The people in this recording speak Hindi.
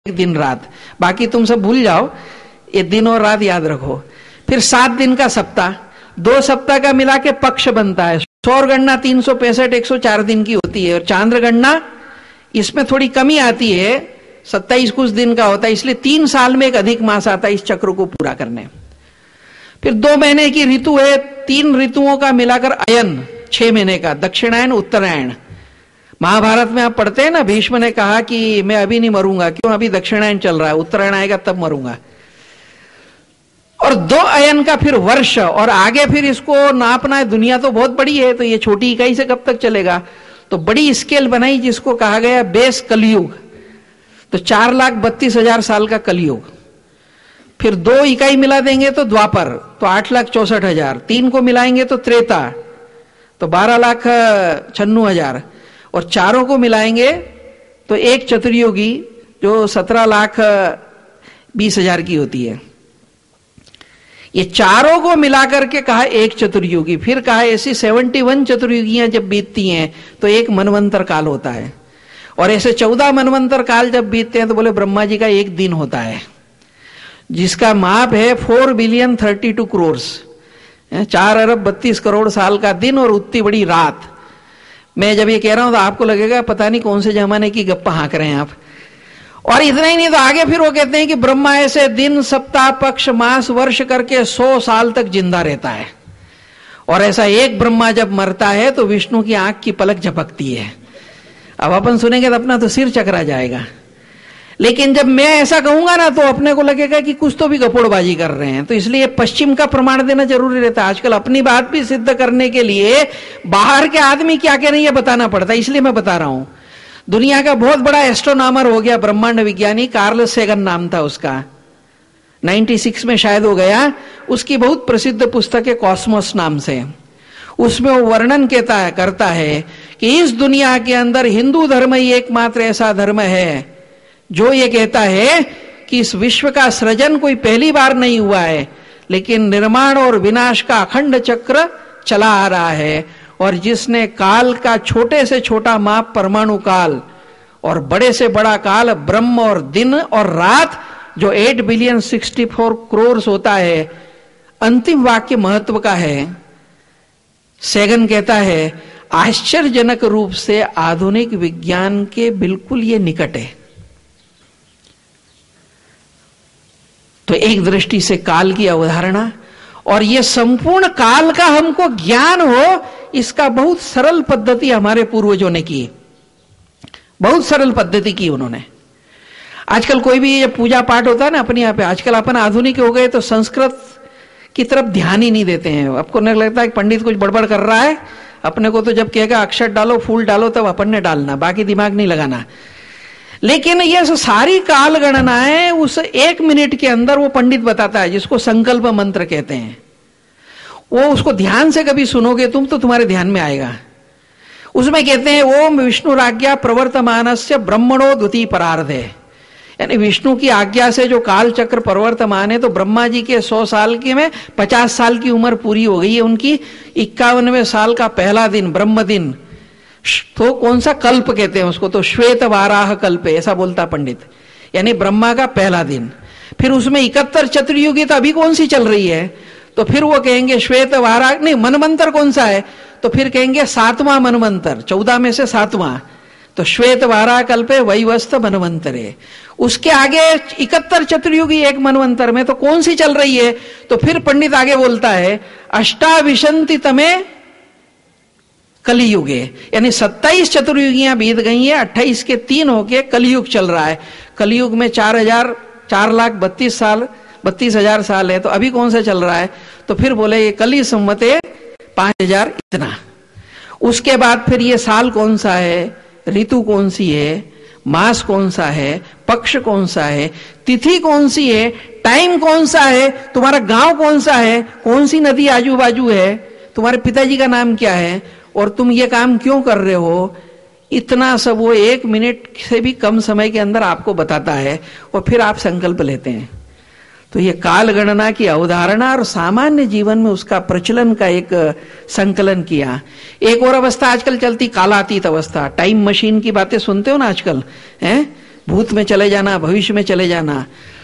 दिन रात, बाकी तुम सब भूल जाओ, ये दिन और रात याद रखो। फिर 7 दिन का सप्ताह, 2 सप्ताह का मिला के पक्ष बनता है। सौर गणना 365 104 दिन की होती है, और चांद्र गणना इसमें थोड़ी कमी आती है, 27 कुछ दिन का होता है, इसलिए 3 साल में एक अधिक मास आता है इस चक्र को पूरा करने। फिर 2 महीने की ऋतु है, 3 ऋतुओं का मिलाकर अयन 6 महीने का, दक्षिणायन उत्तरायण। महाभारत में आप पढ़ते हैं ना, भीष्म ने कहा कि मैं अभी नहीं मरूंगा, क्यों, अभी दक्षिणायन चल रहा है, उत्तरायण आएगा तब मरूंगा। और 2 अयन का फिर वर्ष, और आगे फिर इसको नापना है, दुनिया तो बहुत बड़ी है, तो ये छोटी इकाई से कब तक चलेगा, तो बड़ी स्केल बनाई जिसको कहा गया बेस कलयुग। तो 4,32,000 साल का कलयुग। फिर 2 इकाई मिला देंगे तो द्वापर, तो 8,64,000, 3 को मिलाएंगे तो त्रेता, तो 12,96,000, और 4 को मिलाएंगे तो एक चतुर्युगी जो 17,20,000 की होती है। ये 4 को मिलाकर के कहा एक चतुर्युगी। फिर कहा ऐसी 71 चतुर्युगियां जब बीतती हैं तो एक मनवंतर काल होता है, और ऐसे 14 मनवंतर काल जब बीतते हैं तो बोले ब्रह्मा जी का एक दिन होता है, जिसका माप है 4,32 करोड़, 4,32 साल का दिन और उतनी बड़ी रात। मैं जब ये कह रहा हूं तो आपको लगेगा पता नहीं कौन से जमाने की गप्पा हाँक रहे हैं आप। और इतना ही नहीं, तो आगे फिर वो कहते हैं कि ब्रह्मा ऐसे दिन सप्ताह पक्ष मास वर्ष करके 100 साल तक जिंदा रहता है, और ऐसा एक ब्रह्मा जब मरता है तो विष्णु की आंख की पलक झपकती है। अब अपन सुनेंगे तो अपना तो सिर चकरा जाएगा, लेकिन जब मैं ऐसा कहूंगा ना तो अपने को लगेगा कि कुछ तो भी गपोड़बाजी कर रहे हैं। तो इसलिए पश्चिम का प्रमाण देना जरूरी रहता है। आजकल अपनी बात भी सिद्ध करने के लिए बाहर के आदमी क्या कह रहे हैं ये बताना पड़ता है, इसलिए मैं बता रहा हूं। दुनिया का बहुत बड़ा एस्ट्रोनॉमर हो गया, ब्रह्मांड विज्ञानी, कार्ल सेगन नाम था उसका, 96 में शायद हो गया। उसकी बहुत प्रसिद्ध पुस्तक है कॉस्मोस नाम से। उसमें वो वर्णन करता है कि इस दुनिया के अंदर हिंदू धर्म ही एकमात्र ऐसा धर्म है जो ये कहता है कि इस विश्व का सृजन कोई पहली बार नहीं हुआ है, लेकिन निर्माण और विनाश का अखंड चक्र चला आ रहा है, और जिसने काल का छोटे से छोटा माप परमाणु काल और बड़े से बड़ा काल ब्रह्म और दिन और रात जो 8,064 करोड़ होता है, अंतिम वाक्य महत्व का है। सेगन कहता है आश्चर्यजनक रूप से आधुनिक विज्ञान के बिल्कुल ये निकट है। तो एक दृष्टि से काल की अवधारणा, और ये संपूर्ण काल का हमको ज्ञान हो, इसका बहुत सरल पद्धति हमारे पूर्वजों ने की, बहुत सरल पद्धति की उन्होंने। आजकल कोई भी ये पूजा पाठ होता है ना अपने यहाँ पे, आजकल अपन आधुनिक हो गए तो संस्कृत की तरफ ध्यान ही नहीं देते हैं। आपको नहीं लगता है कि पंडित कुछ बड़बड़ कर रहा है, अपने को तो जब कहेगा अक्षर डालो फूल डालो तब अपन ने डालना, बाकी दिमाग नहीं लगाना। लेकिन ये सारी काल गणनाएं उस 1 मिनट के अंदर वो पंडित बताता है, जिसको संकल्प मंत्र कहते हैं। वो उसको ध्यान से कभी सुनोगे तुम तो तुम्हारे ध्यान में आएगा। उसमें कहते हैं ओम विष्णुराज्ञा प्रवर्तमानस्य ब्रह्मणो द्वितीय परार्धे, यानी विष्णु की आज्ञा से जो काल चक्र प्रवर्तमान है, तो ब्रह्मा जी के 100 साल के में 50 साल की उम्र पूरी हो गई है उनकी। 51वें साल का पहला दिन ब्रह्म दिन, तो कौन सा कल्प कहते हैं उसको, तो श्वेत वाराह कल्प, ऐसा बोलता पंडित, यानी ब्रह्मा का पहला दिन। फिर उसमें 71 चतुर्युगी तो अभी कौन सी चल रही है, तो फिर वो कहेंगे श्वेत वाराह, नहीं मनवंतर कौन सा है, तो फिर कहेंगे 7वां मनवंतर, 14 में से 7वां, तो श्वेत वाराह कल्पे वैवस्त मनवंतरे। उसके आगे 71 चतुर्युगी एक मनवंतर में, तो कौन सी चल रही है, तो फिर पंडित आगे बोलता है अष्टाविशंति तमे कलियुगे, यानी 27 चतुर्युगियां बीत गई हैं, 28 के 3 होके कलियुग चल रहा है। कलियुग में 4,32,000 साल है, तो अभी कौन सा चल रहा है, तो फिर बोले ये कली सम्मते 5,000 इतना। उसके बाद फिर ये साल कौन सा है, ऋतु कौन सी है, मास कौन सा है, पक्ष कौन सा है, तिथि कौन सी है, टाइम कौन सा है, तुम्हारा गांव कौन सा है, कौन सी नदी आजू बाजू है, तुम्हारे पिताजी का नाम क्या है, और तुम ये काम क्यों कर रहे हो, इतना सब वो 1 मिनट से भी कम समय के अंदर आपको बताता है, और फिर आप संकल्प लेते हैं। तो ये काल गणना की अवधारणा और सामान्य जीवन में उसका प्रचलन का एक संकलन किया। एक और अवस्था आजकल चलती कालातीत अवस्था, टाइम मशीन की बातें सुनते हो ना आजकल, हैं भूत में चले जाना, भविष्य में चले जाना,